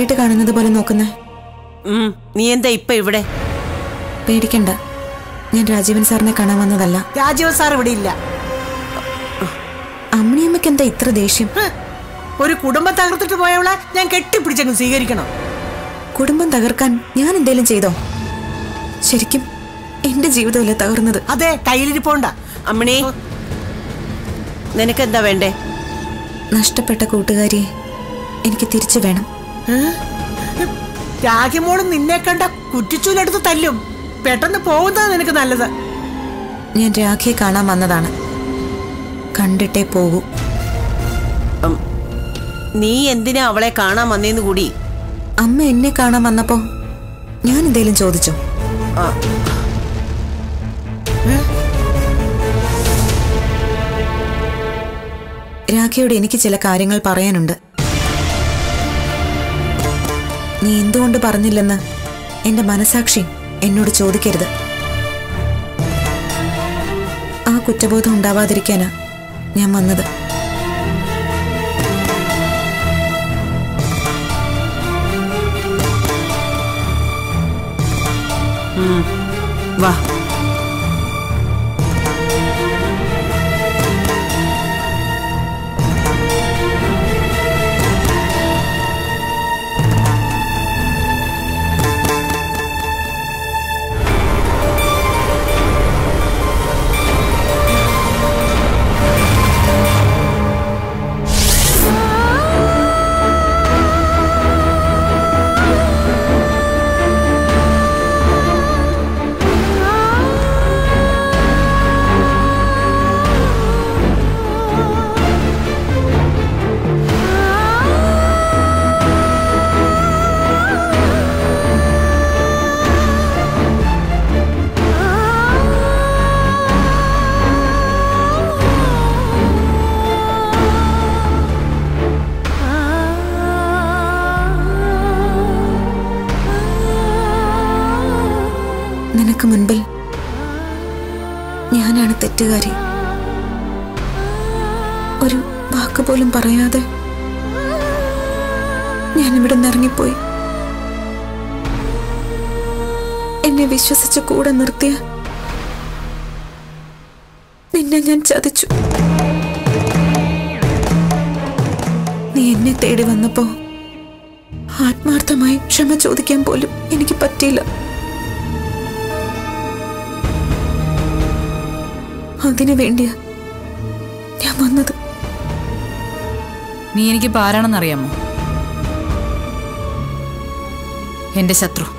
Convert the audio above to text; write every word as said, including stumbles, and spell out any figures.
ആദ്യമായിട്ട് കാണുന്നത് പോലെ നോക്കുന്നേ? നീ എന്താ ഇപ്പൊ ഇവിടെ? പേടിക്കണ്ട, ഞാൻ രാജീവൻ സാറിനെ കാണാൻ വന്നതല്ല. രാജീവൻ സാർ ഇവിടെ ഇല്ല. അമ്മിണിയമ്മയ്ക്ക് എന്താ ഇത്ര ദേഷ്യം? ഒരു കുടുംബം തകർത്തിട്ട് പോയവളെ ഞാൻ കെട്ടിപ്പിടിച്ചങ്ങ് സ്വീകരിക്കണം. കുടുംബം തകർക്കാൻ ഞാൻ എന്തേലും ചെയ്തോ? ശരിക്കും എന്റെ ജീവിതമല്ലേ തകർന്നത്? അതെ, കയ്യിലിരിപ്പോണ്ട. അമ്മിണി, നിനക്കെന്താ വേണ്ടേ? നഷ്ടപ്പെട്ട കൂട്ടുകാരിയെ എനിക്ക് തിരിച്ചു വേണം. രാഗിമോളും നിന്നെ കണ്ട കുറ്റിച്ചൂലെടുത്ത് തല്ലും. പെട്ടെന്ന് പോകുന്നതാ നിനക്ക് നല്ലത്. ഞാൻ രാഖിയെ കാണാൻ വന്നതാണ്, കണ്ടിട്ടേ പോകൂ. നീ എന്തിനാ അവളെ കാണാൻ വന്നേന്ന് കൂടി? അമ്മ എന്നെ കാണാൻ വന്നപ്പോ ഞാൻ എന്തേലും ചോദിച്ചോ? രാഖിയോട് എനിക്ക് ചില കാര്യങ്ങൾ പറയാനുണ്ട്. നീ എന്തുകൊണ്ട് പറഞ്ഞില്ലെന്ന് എന്റെ മനസാക്ഷി എന്നോട് ചോദിക്കരുത്. ആ കുറ്റബോധം ഉണ്ടാവാതിരിക്കാനാ ഞാൻ വന്നത്. വാ. നിനക്ക് മുൻപിൽ ഞാനാണ് തെറ്റുകാരി. ഒരു വാക്ക് പോലും പറയാതെ ഞാൻ ഇവിടെ നിന്ന് ഇറങ്ങിപ്പോയി. എന്നെ വിശ്വസിച്ച് കൂടെ നിർത്തിയ നിന്നെ ഞാൻ ചതിച്ചു. നീ എന്നെ തേടി വന്നപ്പോ ആത്മാർത്ഥമായി ക്ഷമ ചോദിക്കാൻ പോലും എനിക്ക് പറ്റിയില്ല. അതിനു വേണ്ടിയാ ഞാൻ വന്നത്. നീ എനിക്ക് ആരാണെന്നറിയാമോ? എന്റെ ശത്രു.